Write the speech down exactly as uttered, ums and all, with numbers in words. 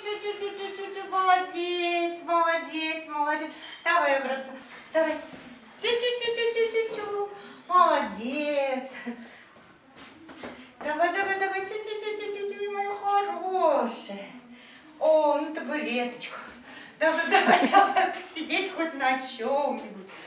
Тю-тю-тю-тю-тю-тю. Молодец, молодец, молодец. Давай обратно. Давай. Тю-тю-тю-тю-тю-тю. Молодец. Давай, давай, давай. Тю-тю-тю-тю-тю, моя хорошая. О, ну табуреточку. Давай, давай, давай, посидеть хоть на чем-нибудь.